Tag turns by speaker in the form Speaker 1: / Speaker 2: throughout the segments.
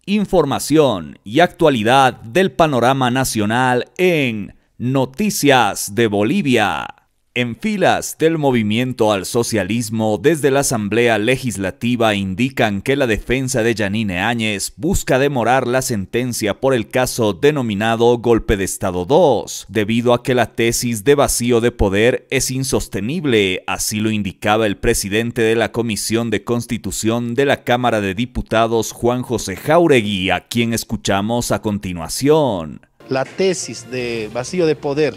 Speaker 1: Información y actualidad del panorama nacional en Noticias de Bolivia. En filas del movimiento al socialismo desde la Asamblea Legislativa indican que la defensa de Yanine Áñez busca demorar la sentencia por el caso denominado Golpe de Estado 2, debido a que la tesis de vacío de poder es insostenible, así lo indicaba el presidente de la Comisión de Constitución de la Cámara de Diputados, Juan José Jáuregui, a quien escuchamos a continuación.
Speaker 2: La tesis de vacío de poder,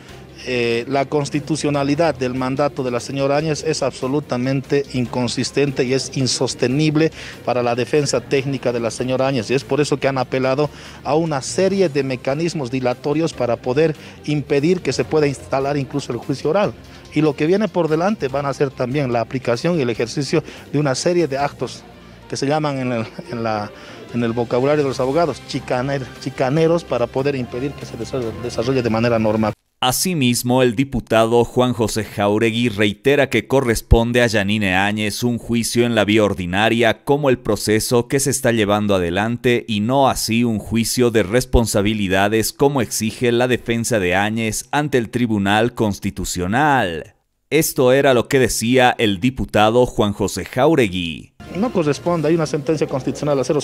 Speaker 2: la constitucionalidad del mandato de la señora Áñez es absolutamente inconsistente y es insostenible para la defensa técnica de la señora Áñez, y es por eso que han apelado a una serie de mecanismos dilatorios para poder impedir que se pueda instalar incluso el juicio oral. Y lo que viene por delante van a ser también la aplicación y el ejercicio de una serie de actos que se llaman en el vocabulario de los abogados chicaneros, para poder impedir que se desarrolle de manera normal.
Speaker 1: Asimismo, el diputado Juan José Jáuregui reitera que corresponde a Yanine Áñez un juicio en la vía ordinaria como el proceso que se está llevando adelante y no así un juicio de responsabilidades como exige la defensa de Áñez ante el Tribunal Constitucional. Esto era lo que decía el diputado Juan José Jáuregui.
Speaker 2: No corresponde, hay una sentencia constitucional a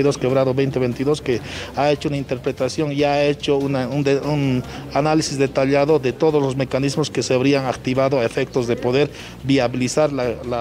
Speaker 2: 052/2022 que ha hecho una interpretación y ha hecho un análisis detallado de todos los mecanismos que se habrían activado a efectos de poder viabilizar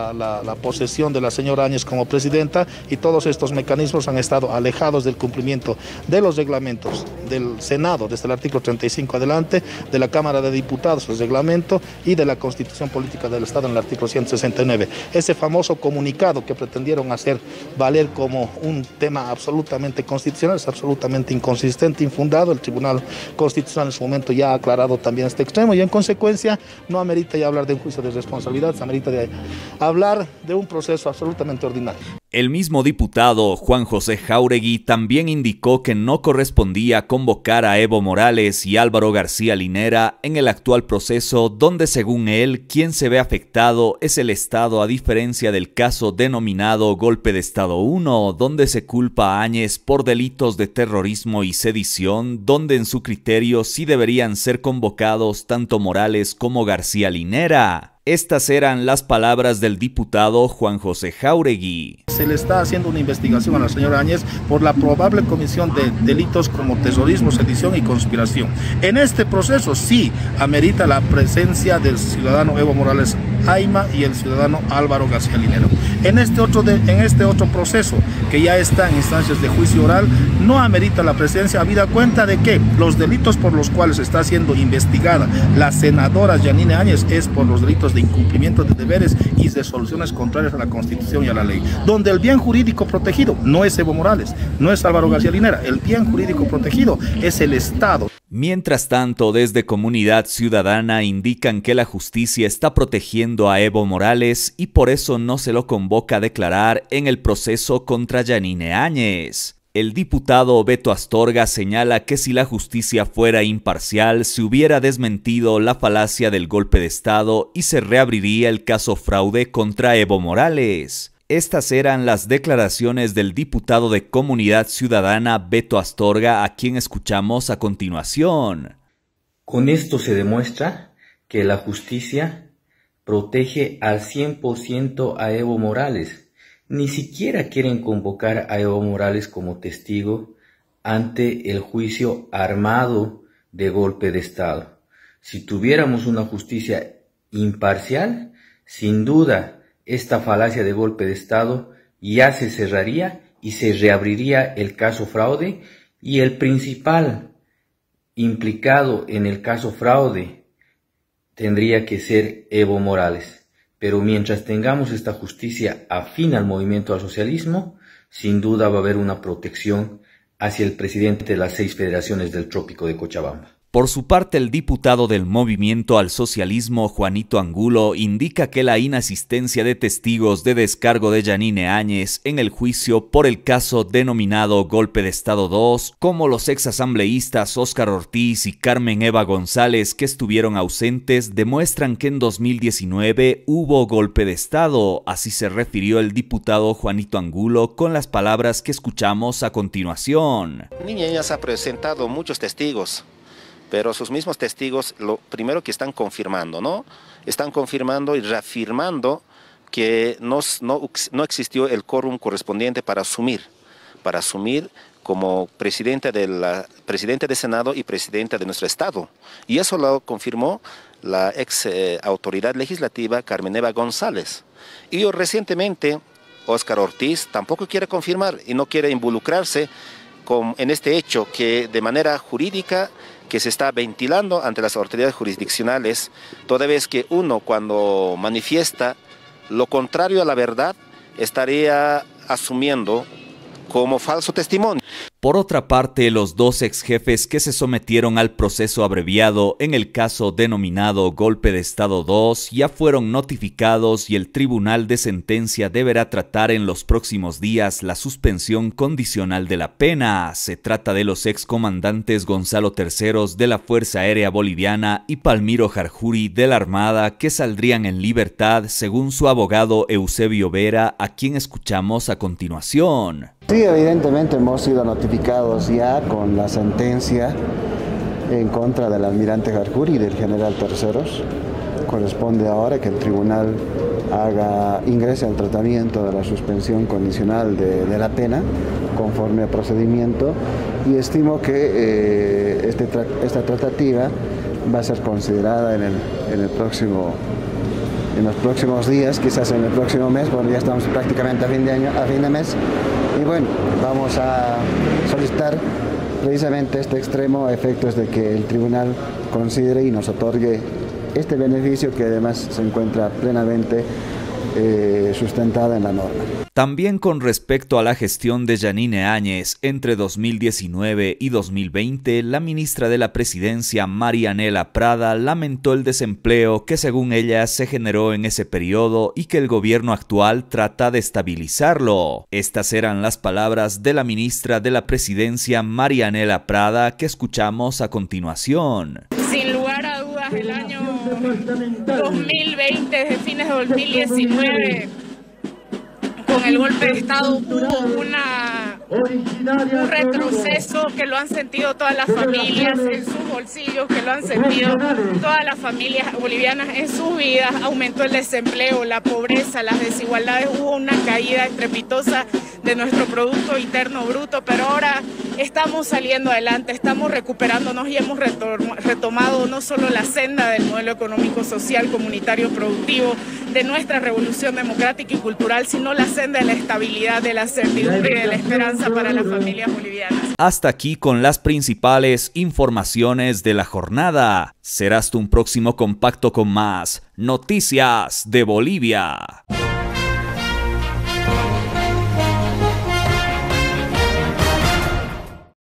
Speaker 2: la posesión de la señora Áñez como presidenta, y todos estos mecanismos han estado alejados del cumplimiento de los reglamentos del Senado, desde el artículo 35 adelante, de la Cámara de Diputados, el reglamento, y de la Constitución Política del Estado en el artículo 169. Ese famoso comunicado que pretendieron hacer valer como un tema absolutamente constitucional es absolutamente inconsistente, infundado. El Tribunal Constitucional en su momento ya ha aclarado también este extremo, y en consecuencia no amerita ya hablar de un juicio de responsabilidad, se amerita de hablar de un proceso absolutamente ordinario.
Speaker 1: El mismo diputado Juan José Jáuregui también indicó que no correspondía convocar a Evo Morales y Álvaro García Linera en el actual proceso, donde según él quien se ve afectado es el Estado, a diferencia del caso denominado Golpe de Estado 1, donde se culpa a Áñez por delitos de terrorismo y sedición, donde en su criterio sí deberían ser convocados tanto Morales como García Linera. Estas eran las palabras del diputado Juan José Jáuregui.
Speaker 2: Se le está haciendo una investigación a la señora Áñez por la probable comisión de delitos como terrorismo, sedición y conspiración. En este proceso sí amerita la presencia del ciudadano Evo Morales Ayma y el ciudadano Álvaro García Linera. En este otro proceso, que ya está en instancias de juicio oral, no amerita la presencia, habida cuenta de que los delitos por los cuales está siendo investigada la senadora Yanine Áñez es por los delitos de incumplimiento de deberes y de soluciones contrarias a la Constitución y a la ley, donde el bien jurídico protegido no es Evo Morales, no es Álvaro García Linera, el bien jurídico protegido es el Estado.
Speaker 1: Mientras tanto, desde Comunidad Ciudadana indican que la justicia está protegiendo a Evo Morales y por eso no se lo convoca a declarar en el proceso contra Yanine Áñez. El diputado Beto Astorga señala que si la justicia fuera imparcial, se hubiera desmentido la falacia del golpe de Estado y se reabriría el caso fraude contra Evo Morales. Estas eran las declaraciones del diputado de Comunidad Ciudadana Beto Astorga, a quien escuchamos a continuación.
Speaker 3: Con esto se demuestra que la justicia protege al 100% a Evo Morales. Ni siquiera quieren convocar a Evo Morales como testigo ante el juicio armado de golpe de Estado. Si tuviéramos una justicia imparcial, sin duda esta falacia de golpe de Estado ya se cerraría y se reabriría el caso fraude, y el principal implicado en el caso fraude tendría que ser Evo Morales. Pero mientras tengamos esta justicia afín al movimiento al socialismo, sin duda va a haber una protección hacia el presidente de las 6 federaciones del Trópico de Cochabamba.
Speaker 1: Por su parte, el diputado del Movimiento al Socialismo, Juanito Angulo, indica que la inasistencia de testigos de descargo de Yanine Áñez en el juicio por el caso denominado Golpe de Estado 2, como los exasambleístas Óscar Ortiz y Carmen Eva González, que estuvieron ausentes, demuestran que en 2019 hubo golpe de Estado. Así se refirió el diputado Juanito Angulo con las palabras que escuchamos a continuación.
Speaker 4: Niña se ha presentado muchos testigos, pero sus mismos testigos lo primero que están confirmando, ¿no? Están confirmando y reafirmando que no existió el quórum correspondiente para asumir como presidente de Senado y presidenta de nuestro Estado. Y eso lo confirmó la ex autoridad legislativa Carmen Eva González. Y recientemente Óscar Ortiz tampoco quiere confirmar y no quiere involucrarse en este hecho que de manera jurídica que se está ventilando ante las autoridades jurisdiccionales, toda vez que uno cuando manifiesta lo contrario a la verdad estaría asumiendo como falso testimonio.
Speaker 1: Por otra parte, los dos ex jefes que se sometieron al proceso abreviado en el caso denominado Golpe de Estado 2 ya fueron notificados y el Tribunal de Sentencia deberá tratar en los próximos días la suspensión condicional de la pena. Se trata de los excomandantes Gonzalo Terceros de la Fuerza Aérea Boliviana y Palmiro Jarjuri de la Armada, que saldrían en libertad según su abogado Eusebio Vera, a quien escuchamos a continuación.
Speaker 5: Sí, evidentemente hemos sido notificados ya con la sentencia en contra del almirante Jarjuri y del general Terceros. Corresponde ahora que el tribunal ingrese al tratamiento de la suspensión condicional de la pena conforme a procedimiento, y estimo que esta tratativa va a ser considerada en los próximos días, quizás en el próximo mes, porque ya estamos prácticamente a fin de mes. Y bueno, vamos a solicitar precisamente este extremo a efectos de que el tribunal considere y nos otorgue este beneficio, que además se encuentra plenamente sustentada en la norma.
Speaker 1: También con respecto a la gestión de Yanine Áñez entre 2019 y 2020, la ministra de la Presidencia, Marianela Prada, lamentó el desempleo que según ella se generó en ese periodo y que el gobierno actual trata de estabilizarlo. Estas eran las palabras de la ministra de la Presidencia, Marianela Prada, que escuchamos a continuación.
Speaker 6: Sin lugar a dudas, el año 2020, desde fines de 2019, con el golpe de Estado hubo un retroceso que lo han sentido todas las familias en sus bolsillos, que lo han sentido todas las familias bolivianas en sus vidas. Aumentó el desempleo, la pobreza, las desigualdades, hubo una caída estrepitosa de nuestro Producto Interno Bruto, pero ahora estamos saliendo adelante, estamos recuperándonos y hemos retomado no solo la senda del modelo económico, social, comunitario, productivo, de nuestra revolución democrática y cultural, sino la senda de la estabilidad, de la certidumbre y de la esperanza para las familias bolivianas.
Speaker 1: Hasta aquí con las principales informaciones de la jornada. Será hasta un próximo compacto con más Noticias de Bolivia.